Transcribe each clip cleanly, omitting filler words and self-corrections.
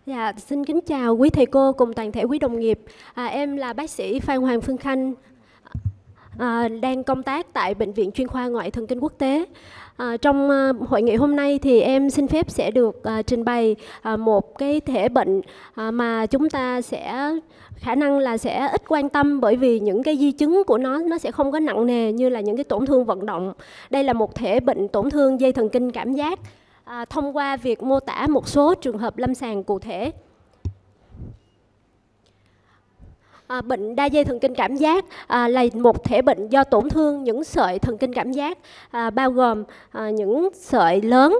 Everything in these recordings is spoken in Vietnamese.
Dạ, xin kính chào quý thầy cô cùng toàn thể quý đồng nghiệp. Em là bác sĩ Phan Hoàng Phương Khanh, đang công tác tại Bệnh viện Chuyên khoa Ngoại thần kinh quốc tế. Trong hội nghị hôm nay thì em xin phép sẽ được trình bày một cái thể bệnh mà chúng ta sẽ khả năng là sẽ ít quan tâm, bởi vì những cái di chứng của nó sẽ không có nặng nề như là những cái tổn thương vận động. Đây là một thể bệnh tổn thương dây thần kinh cảm giác. Thông qua việc mô tả một số trường hợp lâm sàng cụ thể. Bệnh đa dây thần kinh cảm giác là một thể bệnh do tổn thương những sợi thần kinh cảm giác, bao gồm những sợi lớn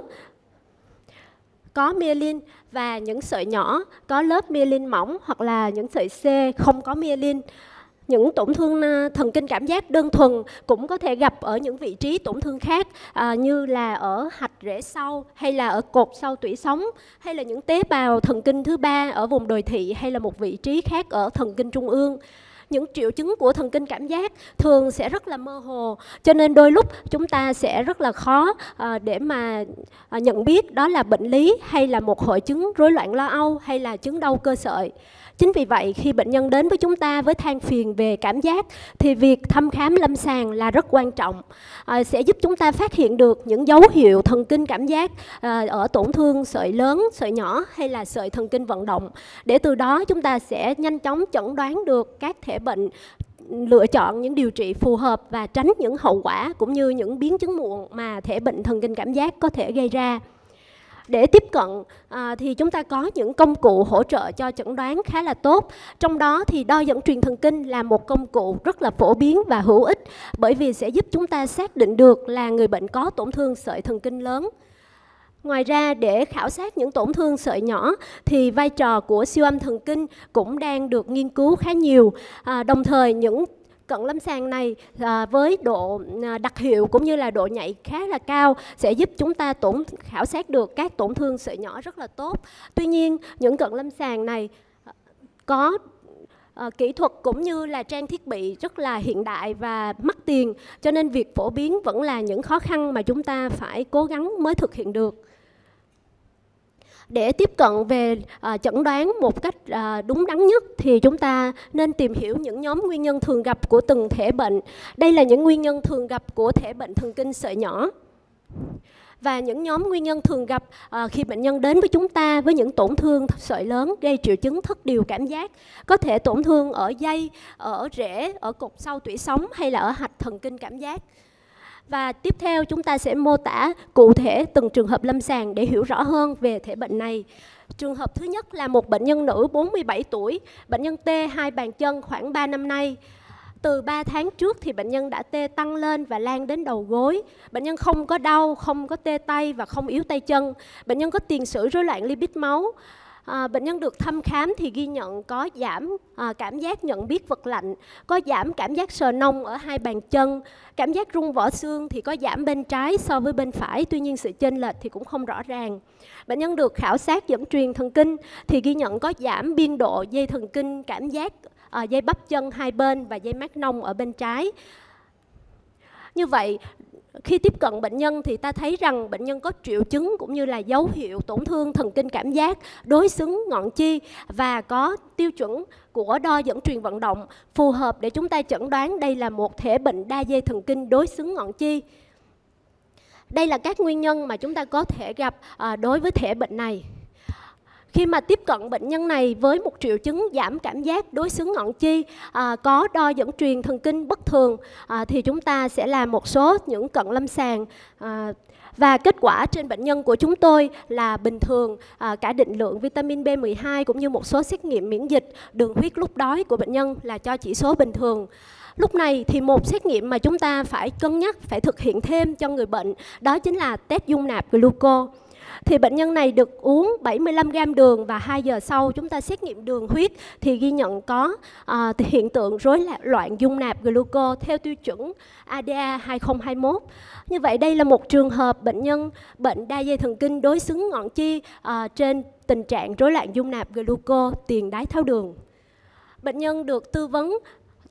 có myelin và những sợi nhỏ có lớp myelin mỏng, hoặc là những sợi C không có myelin. Những tổn thương thần kinh cảm giác đơn thuần cũng có thể gặp ở những vị trí tổn thương khác, như là ở hạch rễ sau, hay là ở cột sau tủy sống, hay là những tế bào thần kinh thứ ba ở vùng đồi thị, hay là một vị trí khác ở thần kinh trung ương. Những triệu chứng của thần kinh cảm giác thường sẽ rất là mơ hồ, cho nên đôi lúc chúng ta sẽ rất là khó để mà nhận biết đó là bệnh lý, hay là một hội chứng rối loạn lo âu, hay là chứng đau cơ sợi. Chính vì vậy, khi bệnh nhân đến với chúng ta với than phiền về cảm giác thì việc thăm khám lâm sàng là rất quan trọng, sẽ giúp chúng ta phát hiện được những dấu hiệu thần kinh cảm giác ở tổn thương sợi lớn, sợi nhỏ, hay là sợi thần kinh vận động, để từ đó chúng ta sẽ nhanh chóng chẩn đoán được các thể bệnh, lựa chọn những điều trị phù hợp và tránh những hậu quả cũng như những biến chứng muộn mà thể bệnh thần kinh cảm giác có thể gây ra. Để tiếp cận thì chúng ta có những công cụ hỗ trợ cho chẩn đoán khá là tốt. Trong đó thì đo dẫn truyền thần kinh là một công cụ rất là phổ biến và hữu ích, bởi vì sẽ giúp chúng ta xác định được là người bệnh có tổn thương sợi thần kinh lớn. Ngoài ra, để khảo sát những tổn thương sợi nhỏ thì vai trò của siêu âm thần kinh cũng đang được nghiên cứu khá nhiều. Đồng thời những cận lâm sàng này với độ đặc hiệu cũng như là độ nhạy khá là cao sẽ giúp chúng ta khảo sát được các tổn thương sợi nhỏ rất là tốt. Tuy nhiên, những cận lâm sàng này có kỹ thuật cũng như là trang thiết bị rất là hiện đại và mắc tiền, cho nên việc phổ biến vẫn là những khó khăn mà chúng ta phải cố gắng mới thực hiện được. Để tiếp cận về chẩn đoán một cách đúng đắn nhất thì chúng ta nên tìm hiểu những nhóm nguyên nhân thường gặp của từng thể bệnh. Đây là những nguyên nhân thường gặp của thể bệnh thần kinh sợi nhỏ. Và những nhóm nguyên nhân thường gặp khi bệnh nhân đến với chúng ta với những tổn thương sợi lớn gây triệu chứng thất điều cảm giác, có thể tổn thương ở dây, ở rễ, ở cột sau tủy sống, hay là ở hạch thần kinh cảm giác. Và tiếp theo chúng ta sẽ mô tả cụ thể từng trường hợp lâm sàng để hiểu rõ hơn về thể bệnh này. Trường hợp thứ nhất là một bệnh nhân nữ 47 tuổi, bệnh nhân tê hai bàn chân khoảng 3 năm nay. Từ 3 tháng trước thì bệnh nhân đã tê tăng lên và lan đến đầu gối. Bệnh nhân không có đau, không có tê tay và không yếu tay chân. Bệnh nhân có tiền sử rối loạn lipid máu. Bệnh nhân được thăm khám thì ghi nhận có giảm cảm giác nhận biết vật lạnh, có giảm cảm giác sờ nông ở hai bàn chân, cảm giác rung vỏ xương thì có giảm bên trái so với bên phải, tuy nhiên sự chênh lệch thì cũng không rõ ràng. Bệnh nhân được khảo sát dẫn truyền thần kinh thì ghi nhận có giảm biên độ dây thần kinh cảm giác dây bắp chân hai bên và dây mác nông ở bên trái. Như vậy, khi tiếp cận bệnh nhân thì ta thấy rằng bệnh nhân có triệu chứng cũng như là dấu hiệu tổn thương thần kinh cảm giác đối xứng ngọn chi và có tiêu chuẩn của đo dẫn truyền vận động phù hợp để chúng ta chẩn đoán đây là một thể bệnh đa dây thần kinh đối xứng ngọn chi. Đây là các nguyên nhân mà chúng ta có thể gặp đối với thể bệnh này. Khi mà tiếp cận bệnh nhân này với một triệu chứng giảm cảm giác đối xứng ngọn chi, có đo dẫn truyền thần kinh bất thường, thì chúng ta sẽ làm một số những cận lâm sàng. Và kết quả trên bệnh nhân của chúng tôi là bình thường, cả định lượng vitamin B12 cũng như một số xét nghiệm miễn dịch, đường huyết lúc đói của bệnh nhân là cho chỉ số bình thường. Lúc này thì một xét nghiệm mà chúng ta phải cân nhắc, phải thực hiện thêm cho người bệnh, đó chính là test dung nạp gluco. Thì bệnh nhân này được uống 75 gram đường và 2 giờ sau chúng ta xét nghiệm đường huyết thì ghi nhận có hiện tượng rối loạn dung nạp gluco theo tiêu chuẩn ADA 2021. Như vậy đây là một trường hợp bệnh nhân bệnh đa dây thần kinh đối xứng ngọn chi trên tình trạng rối loạn dung nạp gluco tiền đái tháo đường. Bệnh nhân được tư vấn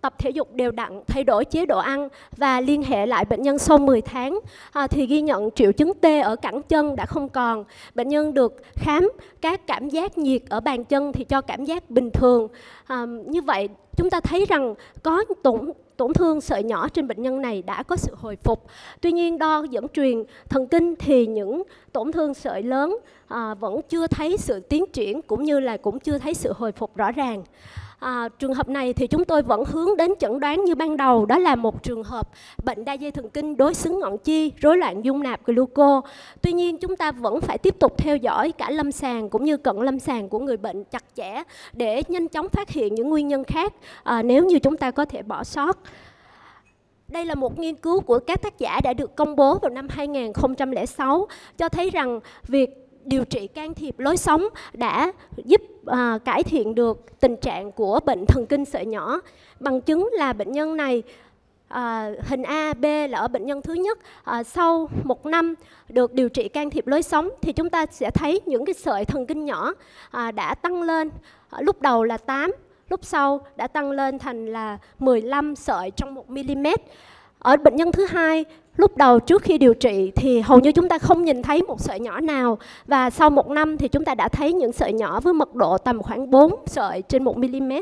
tập thể dục đều đặn, thay đổi chế độ ăn và liên hệ lại bệnh nhân sau 10 tháng thì ghi nhận triệu chứng tê ở cẳng chân đã không còn. Bệnh nhân được khám các cảm giác nhiệt ở bàn chân thì cho cảm giác bình thường. Như vậy chúng ta thấy rằng có tổn thương sợi nhỏ trên bệnh nhân này đã có sự hồi phục. Tuy nhiên đo dẫn truyền thần kinh thì những tổn thương sợi lớn vẫn chưa thấy sự tiến triển cũng như là cũng chưa thấy sự hồi phục rõ ràng. Trường hợp này thì chúng tôi vẫn hướng đến chẩn đoán như ban đầu, đó là một trường hợp bệnh đa dây thần kinh đối xứng ngọn chi, rối loạn dung nạp gluco. Tuy nhiên chúng ta vẫn phải tiếp tục theo dõi cả lâm sàng cũng như cận lâm sàng của người bệnh chặt chẽ để nhanh chóng phát hiện những nguyên nhân khác nếu như chúng ta có thể bỏ sót. Đây là một nghiên cứu của các tác giả đã được công bố vào năm 2006 cho thấy rằng việc điều trị can thiệp lối sống đã giúp cải thiện được tình trạng của bệnh thần kinh sợi nhỏ. Bằng chứng là bệnh nhân này, hình A, B là ở bệnh nhân thứ nhất, sau 1 năm được điều trị can thiệp lối sống thì chúng ta sẽ thấy những cái sợi thần kinh nhỏ đã tăng lên, lúc đầu là 8, lúc sau đã tăng lên thành là 15 sợi trong 1 mm. Ở bệnh nhân thứ hai, lúc đầu trước khi điều trị thì hầu như chúng ta không nhìn thấy một sợi nhỏ nào, và sau 1 năm thì chúng ta đã thấy những sợi nhỏ với mật độ tầm khoảng 4 sợi trên 1 mm.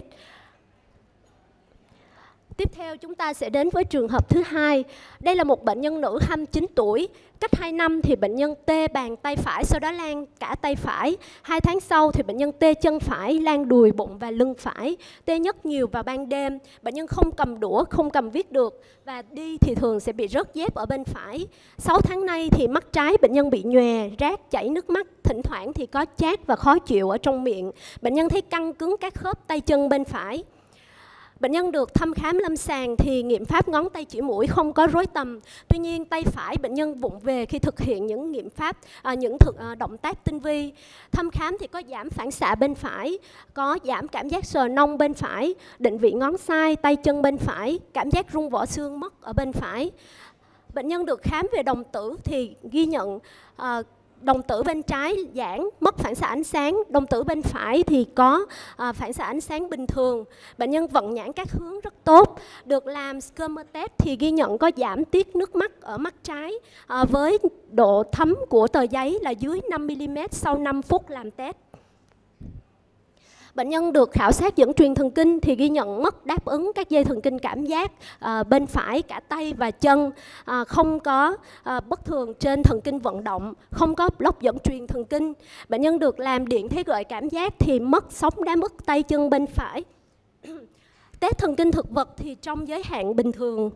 Tiếp theo chúng ta sẽ đến với trường hợp thứ hai. Đây là một bệnh nhân nữ 29 tuổi. Cách 2 năm thì bệnh nhân tê bàn tay phải, sau đó lan cả tay phải. 2 tháng sau thì bệnh nhân tê chân phải, lan đùi, bụng và lưng phải. Tê nhất nhiều vào ban đêm. Bệnh nhân không cầm đũa, không cầm viết được và đi thì thường sẽ bị rớt dép ở bên phải. 6 tháng nay thì mắt trái bệnh nhân bị nhòe, rát, chảy nước mắt. Thỉnh thoảng thì có chát và khó chịu ở trong miệng. Bệnh nhân thấy căng cứng các khớp tay chân bên phải. Bệnh nhân được thăm khám lâm sàng thì nghiệm pháp ngón tay chỉ mũi không có rối tầm. Tuy nhiên tay phải bệnh nhân vụng về khi thực hiện những nghiệm pháp, động tác tinh vi. Thăm khám thì có giảm phản xạ bên phải, có giảm cảm giác sờ nông bên phải, định vị ngón sai, tay chân bên phải, cảm giác rung vỏ xương mất ở bên phải. Bệnh nhân được khám về đồng tử thì ghi nhận đồng tử bên trái giãn, mất phản xạ ánh sáng. Đồng tử bên phải thì có phản xạ ánh sáng bình thường. Bệnh nhân vận nhãn các hướng rất tốt. Được làm scanner test thì ghi nhận có giảm tiết nước mắt ở mắt trái với độ thấm của tờ giấy là dưới 5 mm sau 5 phút làm test. Bệnh nhân được khảo sát dẫn truyền thần kinh thì ghi nhận mất đáp ứng các dây thần kinh cảm giác bên phải cả tay và chân, không có bất thường trên thần kinh vận động, không có block dẫn truyền thần kinh. Bệnh nhân được làm điện thế gợi cảm giác thì mất sóng đá mất tay chân bên phải. Test thần kinh thực vật thì trong giới hạn bình thường.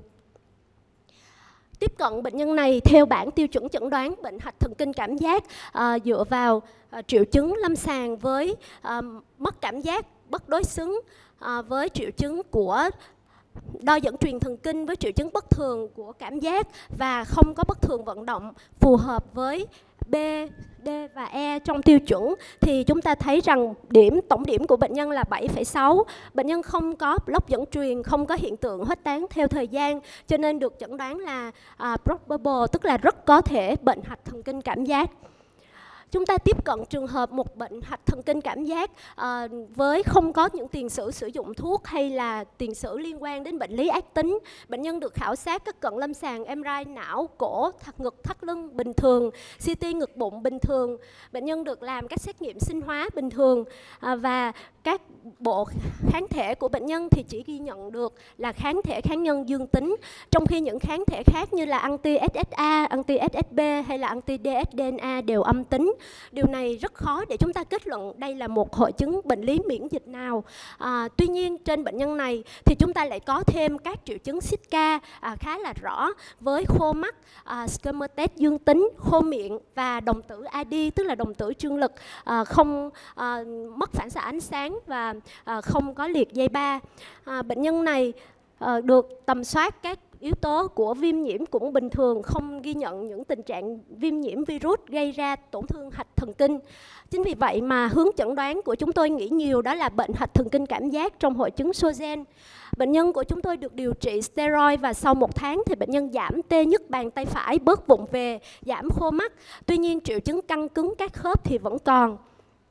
Tiếp cận bệnh nhân này theo bảng tiêu chuẩn chẩn đoán bệnh hạch thần kinh cảm giác dựa vào triệu chứng lâm sàng với mất cảm giác, bất đối xứng, với triệu chứng của đo dẫn truyền thần kinh với triệu chứng bất thường của cảm giác và không có bất thường vận động phù hợp với B, D và E trong tiêu chuẩn thì chúng ta thấy rằng tổng điểm của bệnh nhân là 7,6. Bệnh nhân không có block dẫn truyền, không có hiện tượng huếch tán theo thời gian, cho nên được chẩn đoán là probable, tức là rất có thể bệnh hạch thần kinh cảm giác. Chúng ta tiếp cận trường hợp một bệnh hạch thần kinh cảm giác với không có những tiền sử sử dụng thuốc hay là tiền sử liên quan đến bệnh lý ác tính. Bệnh nhân được khảo sát các cận lâm sàng MRI não, cổ, ngực, thắt lưng bình thường, CT ngực bụng bình thường. Bệnh nhân được làm các xét nghiệm sinh hóa bình thường và các bộ kháng thể của bệnh nhân thì chỉ ghi nhận được là kháng thể kháng nhân dương tính, trong khi những kháng thể khác như là anti-SSA, anti-SSB hay là anti-dsDNA đều âm tính. Điều này rất khó để chúng ta kết luận đây là một hội chứng bệnh lý miễn dịch nào. Tuy nhiên trên bệnh nhân này thì chúng ta lại có thêm các triệu chứng Zika khá là rõ với khô mắt, scanner test dương tính, khô miệng và đồng tử AD, tức là đồng tử trương lực không mất phản xạ ánh sáng và không có liệt dây ba. Bệnh nhân này được tầm soát các yếu tố của viêm nhiễm cũng bình thường, không ghi nhận những tình trạng viêm nhiễm virus gây ra tổn thương hạch thần kinh. Chính vì vậy mà hướng chẩn đoán của chúng tôi nghĩ nhiều đó là bệnh hạch thần kinh cảm giác trong hội chứng Sjögren. Bệnh nhân của chúng tôi được điều trị steroid và sau 1 tháng thì bệnh nhân giảm tê nhức bàn tay phải, bớt vụng về, giảm khô mắt. Tuy nhiên triệu chứng căng cứng các khớp thì vẫn còn.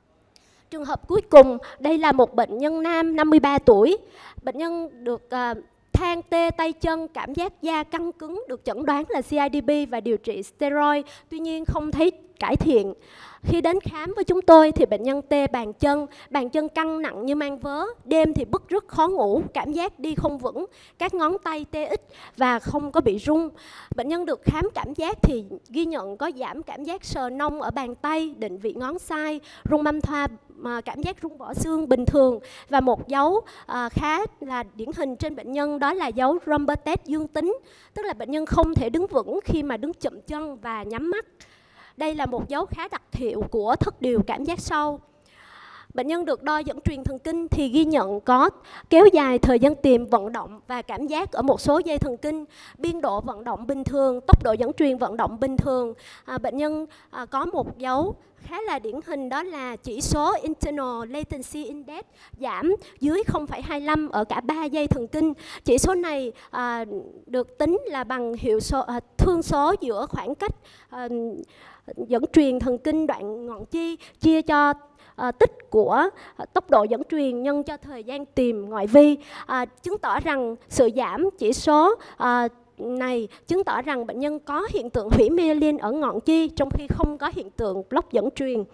Trường hợp cuối cùng, đây là một bệnh nhân nam 53 tuổi. Bệnh nhân được than, tê tay chân, cảm giác da căng cứng được chẩn đoán là CIDP và điều trị steroid, tuy nhiên không thấy cải thiện. Khi đến khám với chúng tôi thì bệnh nhân tê bàn chân căng nặng như mang vớ, đêm thì bứt rứt khó ngủ, cảm giác đi không vững, các ngón tay tê ít và không có bị rung. Bệnh nhân được khám cảm giác thì ghi nhận có giảm cảm giác sờ nông ở bàn tay, định vị ngón sai, rung mâm thoa, cảm giác rung bỏ xương bình thường. Và một dấu khá là điển hình trên bệnh nhân đó là dấu Rombertet dương tính, tức là bệnh nhân không thể đứng vững khi mà đứng chậm chân và nhắm mắt. Đây là một dấu khá đặc hiệu của thất điều cảm giác sâu. Bệnh nhân được đo dẫn truyền thần kinh thì ghi nhận có kéo dài thời gian tìm vận động và cảm giác ở một số dây thần kinh, biên độ vận động bình thường, tốc độ dẫn truyền vận động bình thường. Bệnh nhân có một dấu khá là điển hình đó là chỉ số Internal Latency Index giảm dưới 0,25 ở cả 3 dây thần kinh. Chỉ số này được tính là bằng thương số giữa khoảng cách dẫn truyền thần kinh đoạn ngọn chi chia cho tích của tốc độ dẫn truyền nhân cho thời gian tìm ngoại vi, chứng tỏ rằng sự giảm chỉ số này chứng tỏ rằng bệnh nhân có hiện tượng hủy myelin ở ngọn chi trong khi không có hiện tượng block dẫn truyền.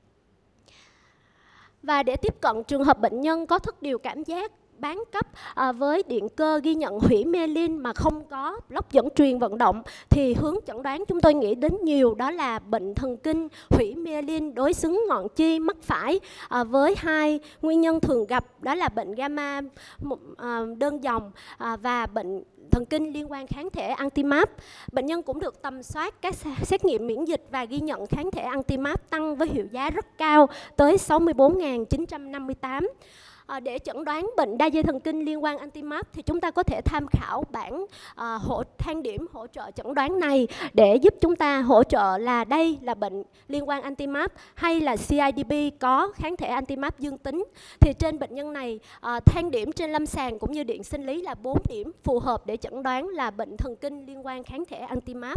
Và để tiếp cận trường hợp bệnh nhân có thất điều cảm giác bán cấp với điện cơ ghi nhận hủy myelin mà không có block dẫn truyền vận động thì hướng chẩn đoán chúng tôi nghĩ đến nhiều đó là bệnh thần kinh hủy myelin đối xứng ngọn chi mắt phải, với hai nguyên nhân thường gặp đó là bệnh gamma đơn dòng và bệnh thần kinh liên quan kháng thể anti-MAP. Bệnh nhân cũng được tầm soát các xét nghiệm miễn dịch và ghi nhận kháng thể anti-MAP tăng với hiệu giá rất cao tới 64.958. Để chẩn đoán bệnh đa dây thần kinh liên quan anti-MAP thì chúng ta có thể tham khảo bảng thang điểm hỗ trợ chẩn đoán này để giúp chúng ta hỗ trợ là đây là bệnh liên quan anti-MAP hay là CIDP có kháng thể anti-MAP dương tính. Thì trên bệnh nhân này thang điểm trên lâm sàng cũng như điện sinh lý là 4 điểm phù hợp để chẩn đoán là bệnh thần kinh liên quan kháng thể anti-MAP.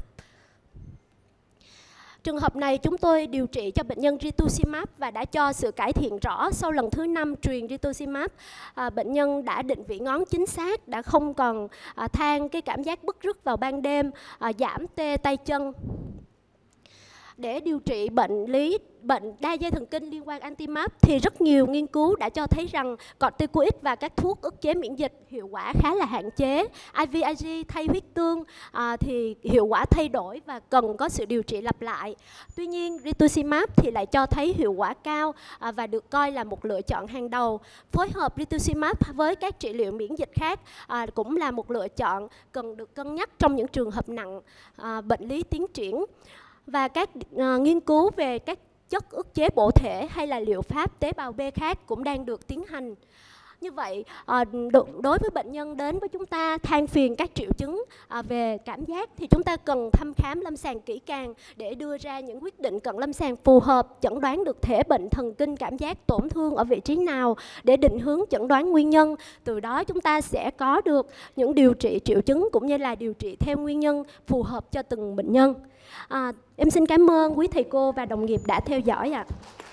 Trường hợp này chúng tôi điều trị cho bệnh nhân rituximab và đã cho sự cải thiện rõ sau lần thứ 5 truyền rituximab. Bệnh nhân đã định vị ngón chính xác, đã không còn than cái cảm giác bứt rứt vào ban đêm, giảm tê tay chân. Để điều trị bệnh đa dây thần kinh liên quan anti-MAP thì rất nhiều nghiên cứu đã cho thấy rằng corticoid và các thuốc ức chế miễn dịch hiệu quả khá là hạn chế. IVIG thay huyết tương thì hiệu quả thay đổi và cần có sự điều trị lặp lại. Tuy nhiên rituximab thì lại cho thấy hiệu quả cao và được coi là một lựa chọn hàng đầu. Phối hợp rituximab với các trị liệu miễn dịch khác cũng là một lựa chọn cần được cân nhắc trong những trường hợp nặng bệnh lý tiến triển. Và các nghiên cứu về các chất ức chế bổ thể hay là liệu pháp tế bào B khác cũng đang được tiến hành. Như vậy, đối với bệnh nhân đến với chúng ta than phiền các triệu chứng về cảm giác thì chúng ta cần thăm khám lâm sàng kỹ càng để đưa ra những quyết định cận lâm sàng phù hợp, chẩn đoán được thể bệnh thần kinh cảm giác tổn thương ở vị trí nào để định hướng chẩn đoán nguyên nhân. Từ đó chúng ta sẽ có được những điều trị triệu chứng cũng như là điều trị theo nguyên nhân phù hợp cho từng bệnh nhân. Em xin cảm ơn quý thầy cô và đồng nghiệp đã theo dõi ạ.